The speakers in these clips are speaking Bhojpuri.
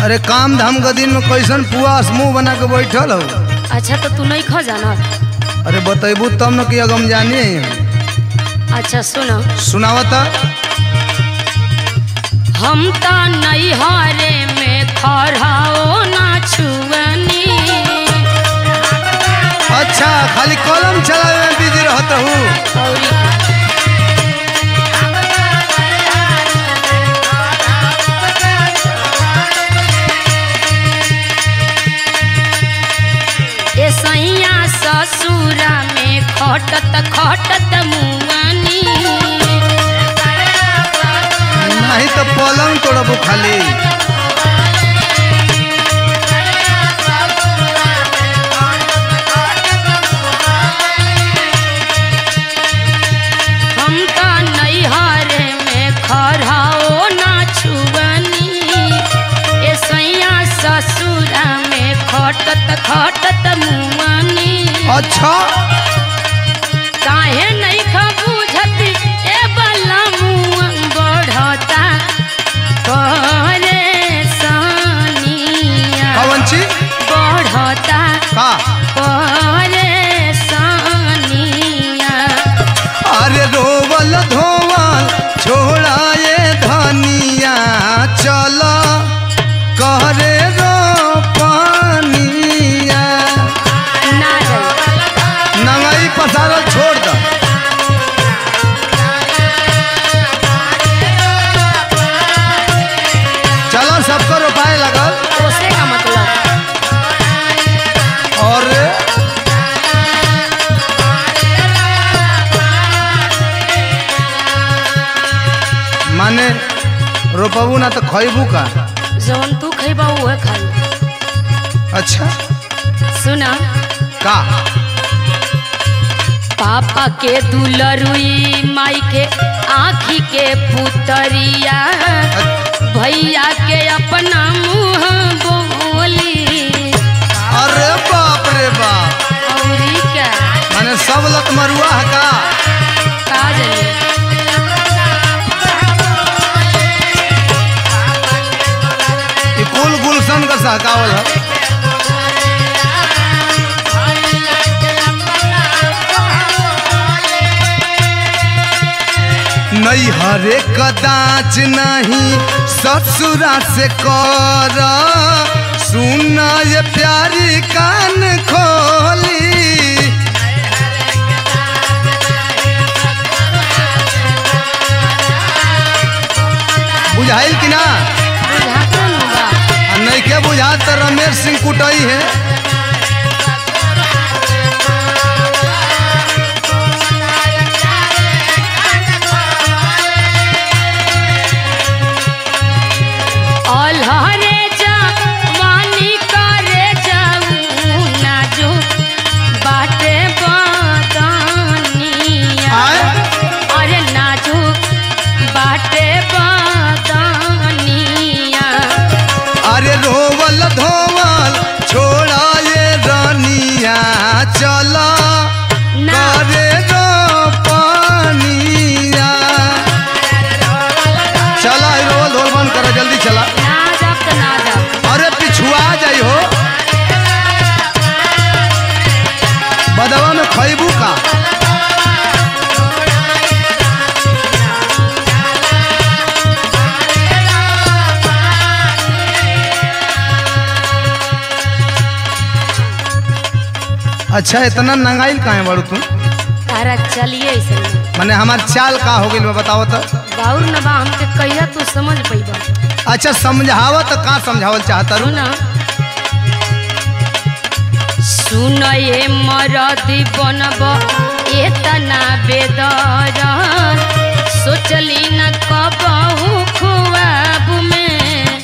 अरे काम धाम के दिन में कैसन पुआ समूह बना के बैठल हो। अच्छा तो तू नहीं खा जाना। अरे बतेबू तब न कि अगम जानी। अच्छा सुना सुनावता। हम तो नैहरे में खराओ ना छुअनी। अच्छा खाली कलम चलावे में बिजी रहत हूँ। सैया ससुरा में खटत खटत मुआनी। नहीं तो पलंग तोड़बू खाली। हम तो नैहरे में खराओ ना छुअनी। ए सैया ससुरा में खटत खटत मुआनी। अच्छा काहे नहीं खबूझती ए बला मुआ बढ़ता परेशानिया। कौन ची बढ़ता का परेशानिया। अरे रोवल धोवल छोड़ाए धनिया चल करे रो पानिया। ना जाए नंगाई पसारल छोड़ द। चलो सबको रुपए लगल। ओसे का मतलब और माने रोपबू ना तो खैबू का। जौन तू खैबा वो खाई। अच्छा सुना का पापा के दुलरुई माई के आँखी के पुतरिया। भैया के अपना मुँह बोली। अरे बाप रे बाप औरी क्या माने सब लत मरुआ है का। का जाने ई कुल गुलशन का सहकावल है। नहीं हरे कदाच नहीं ससुरा से कर। सुन ये प्यारी कान खोली। बुझाइल कि ना। बुझाते न बा। नहीं के बुझा तो रमेश सिंह कुटई है। अलहरे जवानी करे जाऊ नाजू बाटे बदनिया। आए? अरे नाजू बाटे बदनिया। अरे रोवल धोवल छोड़ा ये रानिया चल ना। करे रो पानिया। चला रोवल धोवल बंद करो जल्दी चला। ना जाब तो ना जाब। अरे पिछुआ जाइ हो। बदवा में खैबू का। अच्छा इतना नंगाइल काहे बड़ू तू। तारा चलिए ऐसे माने हमार चाल का हो गइल बा बताओ तो। बाउर न बा हमके कहिया तू समझ पैबा। अच्छा समझावा तो का समझावल चाहता रू। सुना सुन ये मरदी बनब एतना बेदर। सोचली न कबहू खुआब में।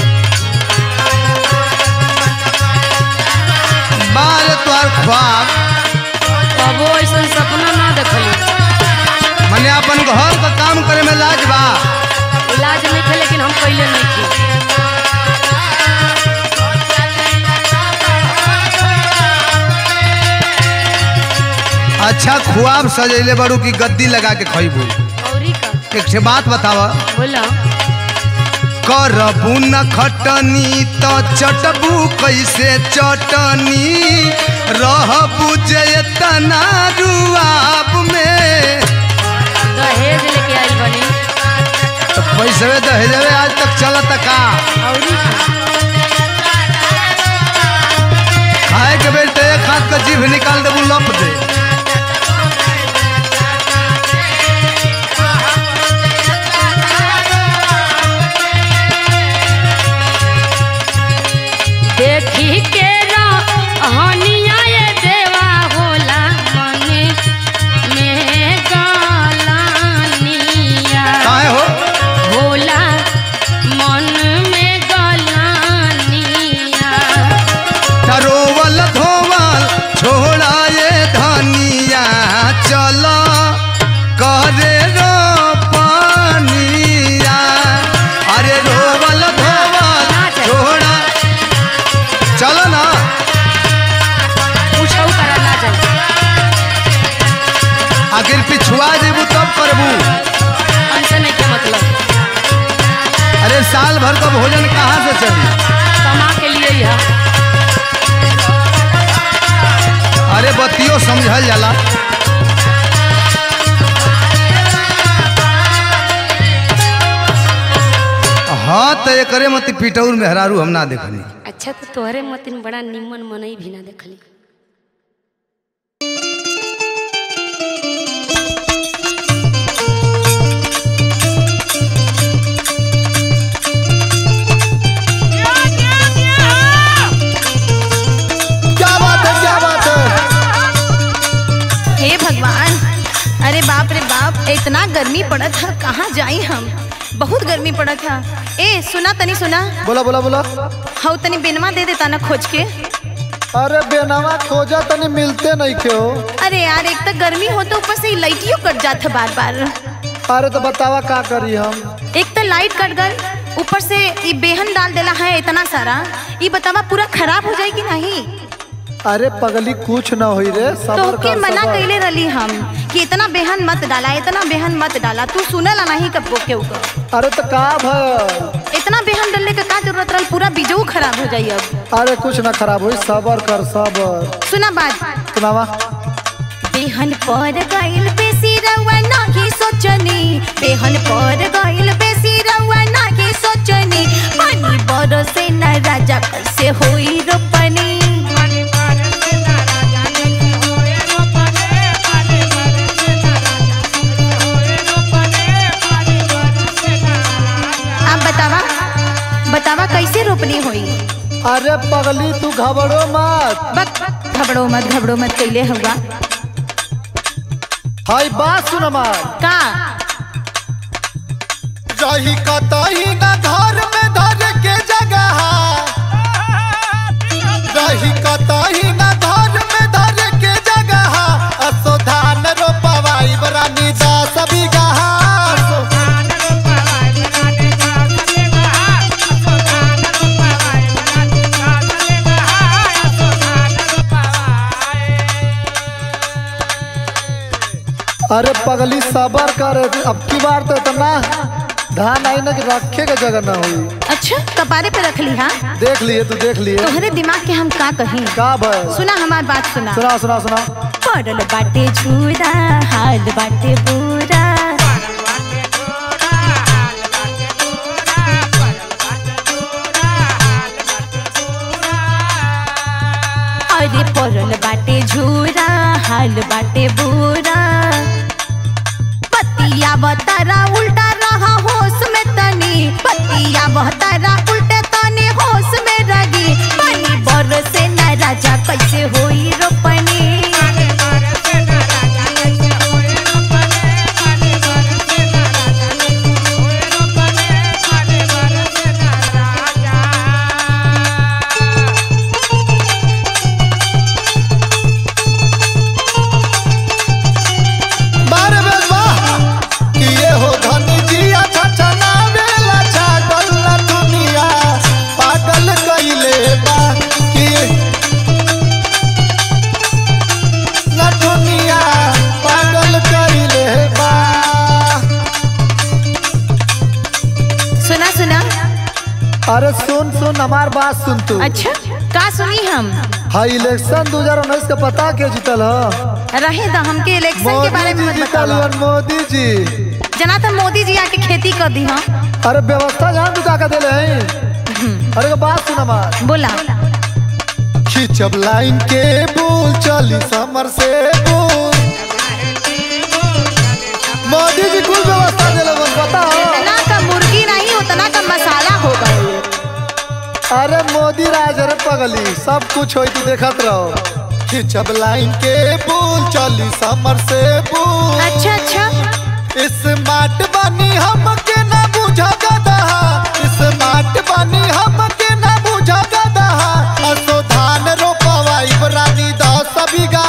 बाल तोहर ख्वाब कबो ऐसा सपना ना देखली। माने अपन घर का काम करे में लाज बा। इलाज नहीं थे लेकिन हम पहले नहीं थे। अच्छा ख्वाब सजैले बड़ू की गद्दी लगा के खैबू। औरी का एक ठे बात बतावा। बोला करबू न खटनी तो चटबू कैसे चटनी रहबू जतना रुआब में। दहेज लेके आई बनी तो पैसे दहेजवे आज तक चलत का? औरी खाए के बेटे एक हाथ का जीभ निकाल देबू लप दे। देखी के रहनिया ये देवा होला मन में गलानिया। काहे हो? होला मन में गलानिया। रोवल धोवल छोड़ा ये धनिया चल करे रो पानिया। अरे रोवल धोवल छोड़ा चलो ना। पूछऊ करा ना जाए आखिर पिछुआ जेबू तब करबू। हमसे नहीं क्या मतलब। अरे साल भर का भोजन कहाँ से चली? कमा के लिए ही है। अरे बतियो समझल जाला। हाँ तो एकरे मत पिटौर मेहरारू हम ना देखनी। अच्छा तो तोहरे मतिन बड़ा निमन मनई भी ना देखली। क्या बात है, क्या बात है? हे भगवान, अरे बाप रे बाप, इतना गर्मी पड़ा था, कहाँ जाई हम? बहुत गर्मी पड़ा था। ए सुना तनी सुना, बोला बोला बोला। हाउ तनी बेनवा दे देता ना खोज के। अरे बेनवा खोजा तनी मिलते नहीं क्यों? अरे यार एक तो गर्मी हो तो ऊपर से लाइटियो कट जाता बार बार। अरे तो बतावा का करी हम? एक तो लाइट कट गई, ऊपर से ये बेहन डाल देला है इतना सारा। ये बतावा पूरा खराब हो जाएगी नहीं? अरे पगली कुछ न हुई रे, तो सबर के कर मना सबर। कैले रही हम कि इतना बेहन मत डाला, इतना बेहन मत डाला। तू सुनला नहीं कब के ऊपर। अरे तो का भय? इतना बेहन डालने का क्या जरूरत रही? पूरा बीजो खराब हो जाई अब। अरे कुछ न खराब हुई, सबर कर सबर। सुना बात, सुनावा। बेहन पर गइल बेसी रउआ नाही सोचनी, बेहन पर गइल बेसी रउआ नाही सोचनी। पानी बरसे न राजा कैसे होई रोपनी। अब बतावा बतावा कैसे रोपनी होई? अरे पगली तू घबरो मत। बक घबड़ो मत कैले हुआ हाय बात सुन मार। का रही कतही न घर में धर के जगह, रही कतही न घर में धर के जगह। असो धान रोपवाई बरानी दास बिगहा। अरे पगली सबर कर, अब की बार तो इतना धान आई ना कि रखे के जगह ना हुई। अच्छा कपारे पे रख ली? हाँ देख लिए तू देख लिए। तोहरे दिमाग के हम का कहीं। का भय? सुना हमार बात सुना। सुना सुना सुना। पड़ल बाटे झूरा, हाल बाटे बुरा। अरे पड़ल बाटे झूरा, हाल बाटे बुरा। पतिया बतारा उल्टा रहा होश में तनी, पतिया बतारा उल्टे तनी होश में रगी। पानी बरसे न राजा कैसे होई रोपनी। अरे सुन सुन हमार बात सुन तू। अच्छा का सुनी हम? हाँ इलेक्शन 2019 का पता के जीतल है? रहे दा हमके इलेक्शन के बारे में मत जीतल बताओ। हन मोदी जी। जना तो मोदी जी आके खेती कर दी हाँ। अरे व्यवस्था जान तू का दिले हैं। अरे बात सुन हमार। बोला। खिंचब लाइन के बोल चली समर से बोल। मोदी जी कुल व्यवस्था दिले बस बताओ। इतना का मुर्गी नहीं उतना का मसाला होगा। अरे मोदी राज रे पगली सब कुछ होई तू देखत रहो। खिंचब लाइन के बोल चली समर से बोल। अच्छा अच्छा स्मार्ट बनी हमके ना बुझा गदा। स्मार्ट बनी हमके ना बुझा गदा। असो धान रोपवाई बरानी 10 बीघा।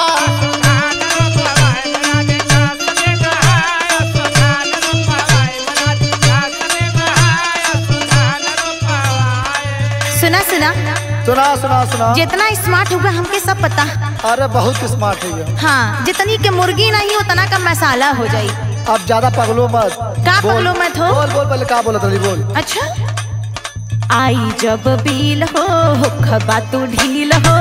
सुना सुना सुना सुना सुना। जितना स्मार्ट होगा हमके सब पता। अरे बहुत स्मार्ट है ये। हाँ जितनी के मुर्गी नहीं उतना का मसाला हो जाई। अब ज्यादा पगलो मत। का बोल। पगलो मत हो? बोल बोल पहले का बोला था बोल। अच्छा आई जब बील हो खबा तू ढील हो।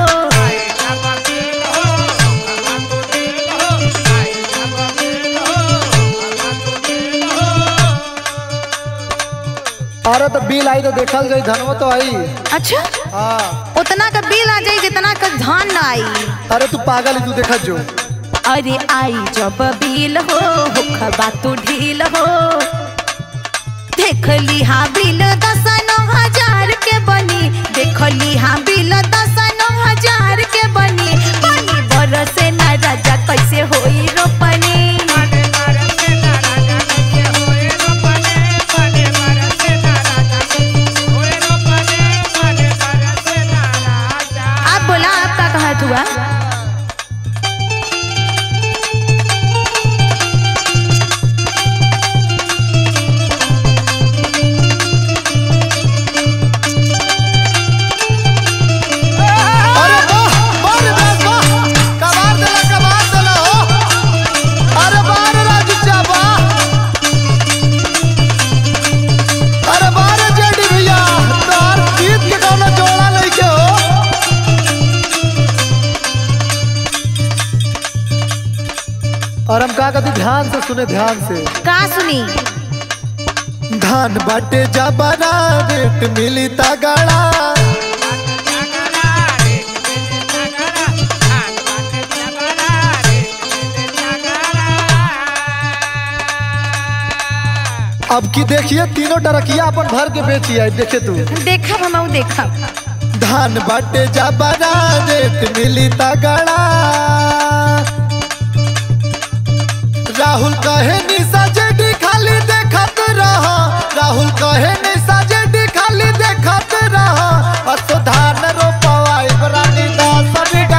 अरे तो बिल आई तो देखल जाई धनवा तो आई। अच्छा हाँ उतना का बिल आ जाई जितना का धान ना आई। अरे तू पागल है तू देखत जो। अरे आई जब बिल हो खबा तू ढील हो। देख ली हाँ बिल 10,000 के बनी। देख ली हाँ बिल 10,000 के बनी। पानी बरसे ना राजा कैसे होई रोपनी। आप बोला आपका कहत हुआ? अरे वाह वाह रे वाह कबार देला हो। अरे वाह रे राजू चा वाह। अरे वाह रे जेडी भैया तार गीत के गाना जोड़ा लइके हो। और हम का कहते ध्यान से सुने ध्यान से। का सुनी? धान बाटे जबरा रेट मिली तगड़ा। अब की देखिए तीनों टरकिया अपन भर के बेची है। देखे तू देखब हम देखब। धान बाटे जबरा रेट मिली तगड़ा। राहुल कहे निशा जेडी खाली देखत रहा। राहुल कहे निशा जेडी खाली देखत रहा। असो धान रोपवाई बरानी 10 बीघा।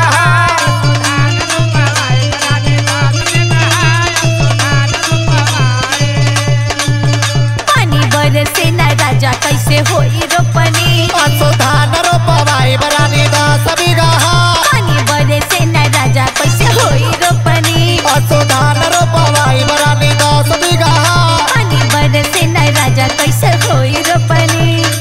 पानी बरसे ना राजा कैसे होई रोपनी। असो धान रोपवाई बरानी 10 बीघा। पानी बरसे ना राजा कैसे होई रोपनी। असो धान रोपवाई बरानी 10 बीघा। पानी बरसे ना राजा कैसे होई रोपनी।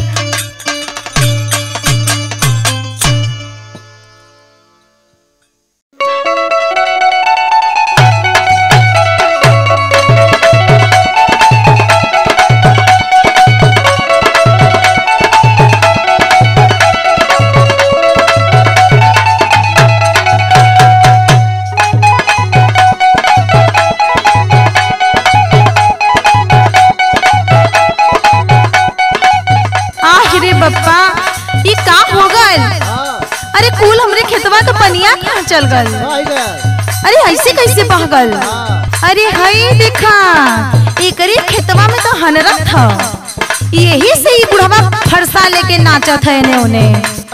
बप्पा ये का हो गल? अरे कुल हमरे खेतवा तो पनिया कहाँ चल गल? अरे ऐसे कैसे बह गल? अरे हई देखा एकरे खेतवा में तो हनरत था। यही से ही बुढ़वा फरसा लेके नाचत है ने उन्हें।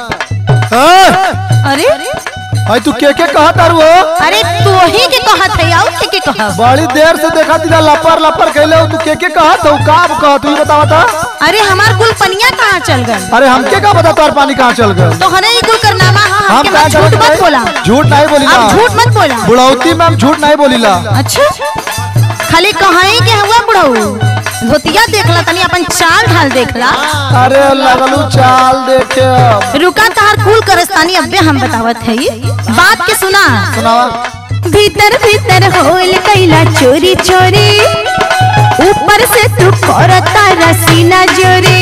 अरे तू के कहत आरू हो? अरे तू ही के कहत है और के कहत? बड़ी देर से देखा दिला लपर लपर कहले तू के कहत हो? का कहत तू बतावा था? अरे हमार कुल पनिया कहाँ चल गल? अरे हमके का पता तोर पानी कहाँ चल गए? तो हने ही कुल करनामा हम हमके झूठ मत बोला। झूठ नहीं बोलीला। आप झूठ मत बोला। बुढ़ौती में हम झूठ नहीं बोलीला। अच्छा खाली कहाई के हुआ बुढ़ऊ? धोतिया देखला तनी अपन चाल ढाल देखला। अरे लगलू चाल देखे। रुका तहार कुल करस्तानी अब्बे हम बतावत है बात के सुना। सुनावा। भीतर भीतर होल कैला चोरी चोरी, ऊपर से तू करता रसीना जोरी।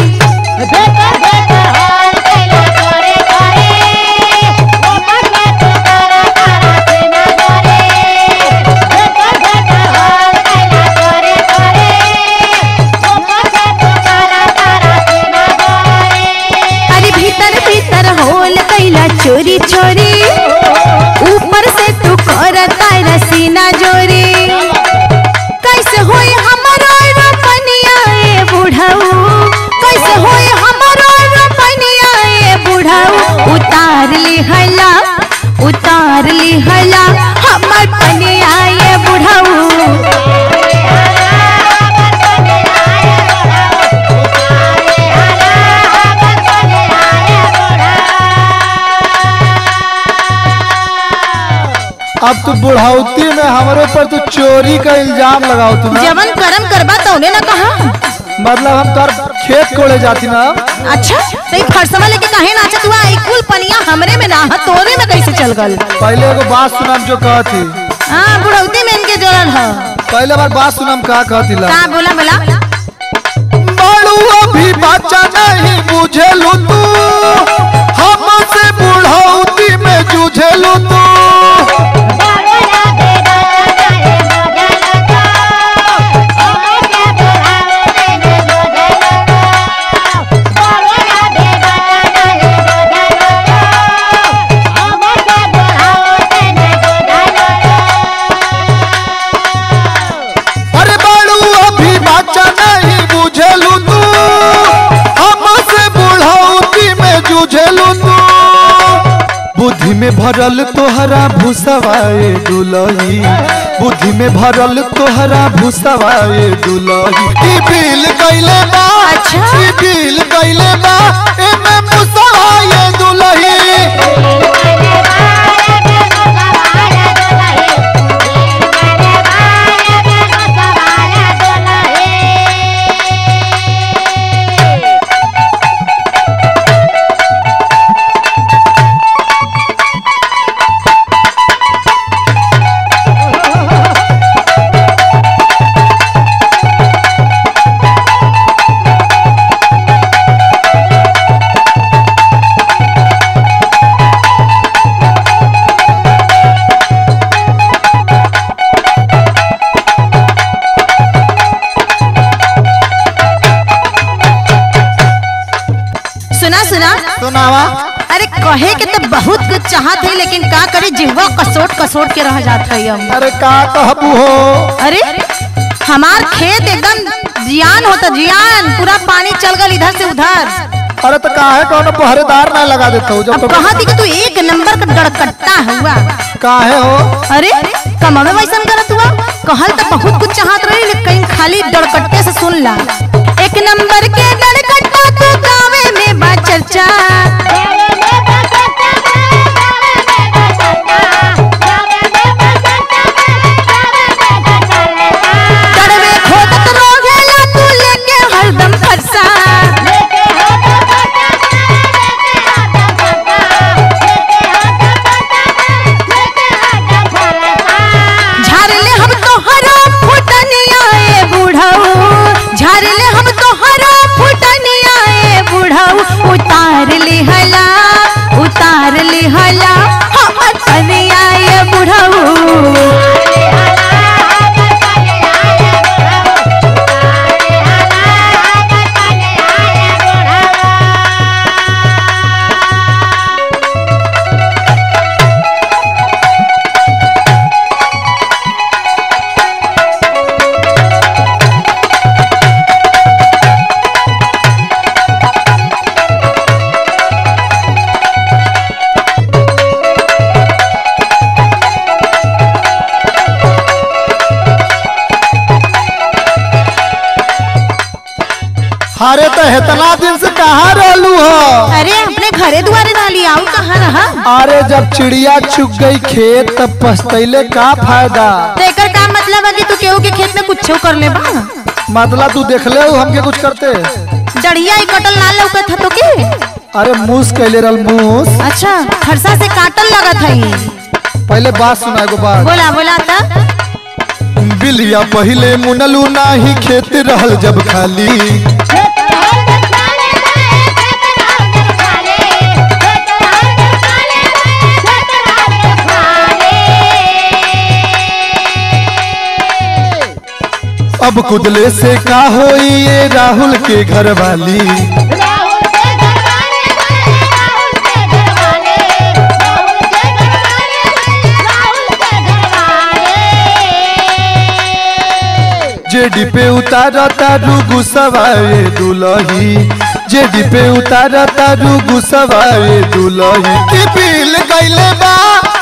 चोरी चोरी ऊपर से तू करता रसीना जोरी। कैसे होई हमारो रपनिया ए बुढ़ाऊ, कैसे होई हमारो रपनिया ए बुढ़ाऊ। उतार ली हला हमर पनिया ए बुढ़ाऊ। अब तू बुढ़ाउती में हमारे ऊपर तू चोरी का इल्जाम लगाओ तू ना। जवन कर्म करबा तौने ना कहा। मतलब हम तार खेत कोड़े जाती ना। अच्छा तो फरसवा लेके काहे नाचत हुआ? कुल पनिया हमरे में ना है, तोरे में कैसे चल गल? पहले एगो बात सुनाम जो कहती। हां बुढ़ौती में इनके जोड़ल है। पहले बार बात सुनाम का कहती ला। का बोला बोला। बड़ुआ भी बच्चा नहीं बुझेलू तू, हमसे बुढ़ौती में जूझेलू तू। बुद्धि में भरल तोहरा भूसवाए दुलही, बुद्धि में भरल तोहरा भूसवाए दुलही। ई बिल कइले बा, ई बिल कइले बा, एमे भूसवाए दुलही। सुनावा। अरे कहे के तो बहुत कुछ चाहत है, लेकिन का करे जिहवा कसोट कसोट के रह जात है हम। अरे का कहबू हो? अरे हमार खेत एकदम जियान होता, जियान पूरा पानी चल गल इधर से उधर। अरे तो काहे कौन पहरेदार ना लगा देता हूँ? अब कहा थी कि तू एक नंबर का डड़कट्टा हुआ। काहे हो? अरे कमावे वैसन करत हुआ। कहल तो बहुत कुछ चाहत रही, लेकिन खाली डड़कट्टे से सुन ला। एक नंबर के डड़कट्टा तू गावे में बा चर्चा। कड़वे खोदत रोगेला तू लेके हरदम फरसा। झारले हम तोहरा फुटनिया ए बुढ़ऊ, झारले हम तोहरा फुटनिया ए बुढ़ऊ। उतार ली हला हमर पनिया ए बुढ़ऊ। अरे तो इतना दिन से कहाँ रहलू हो? अरे अपने घरे दुआरे डाली आऊ कहाँ रहा? अरे जब चिड़िया चुग गई खेत तब पछतैले का फायदा? तेकर का मतलब है कि तू केहू के खेत में कुछ कर ले बा? मतलब तू देख ले हमके कुछ करते। डढ़िया ही कटल ना लौकत था तो के? अरे मूस कैले रल मूस। अच्छा फरसा से काटल लगत है। पहले बात सुना एगो बात। बोला बोला था। बिलिया पहले मुनलू नाही खेत रहल जब खाली। अब कुदले से का होई ये राहुल के घर वाली। जेडी पे उतारा तारू गुस्साए दुलही। जेडी पे उतारा तारू गुस्साए दुलही। की पील गईले बा